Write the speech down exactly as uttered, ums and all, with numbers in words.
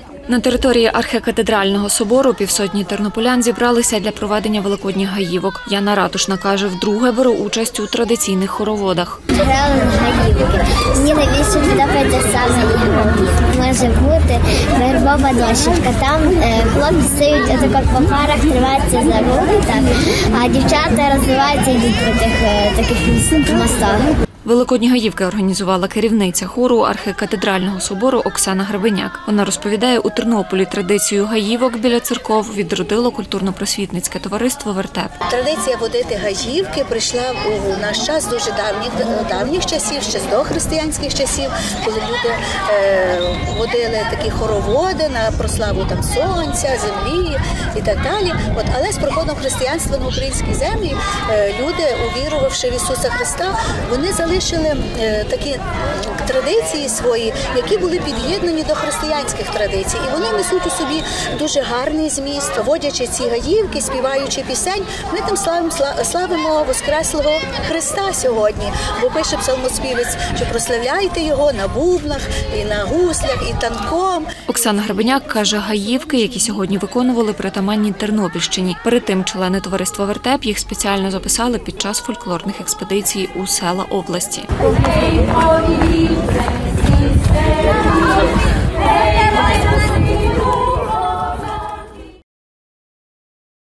На території архікатедрального собору півсотні тернополян зібралися для проведення великодніх гаївок. Яна Ратушна каже, вдруге бере участь у традиційних хороводах. Грали на гаївки. Мені найбільше подобається саме ігрова. Може бути вербова дощечка. Там е, хлопці стоять отак по парах, триваються за руки, так, а дівчата розвиваються і йдуть по тих е, таких мостах. Великодні гаївки організувала керівниця хору архікатедрального собору Оксана Гребеняк. Вона розповідає, у Тернополі традицію гаївок біля церков відродило культурно-просвітницьке товариство «Вертеп». Традиція водити гаївки прийшла у наш час дуже давніх, давніх часів, ще з дохристиянських часів, коли люди е, водили такі хороводи на прославу там сонця, землі і так далі. От, але з приходом християнства на українській землі е, люди, увірувавши в Ісуса Христа, вони залишили Залишили е, такі традиції свої, які були під'єднані до християнських традицій. І вони несуть у собі дуже гарний зміст. Водячи ці гаївки, співаючи пісень, ми тим славимо, славимо Воскреслого Христа сьогодні. Бо пише псалмоспівець, що прославляйте його на бубнах, і на гуслях, і танком. Оксана Гребеняк каже, гаївки, які сьогодні виконували, притаманні Тернопільщині. Перед тим члени товариства «Вертеп» їх спеціально записали під час фольклорних експедицій у села області. Hey,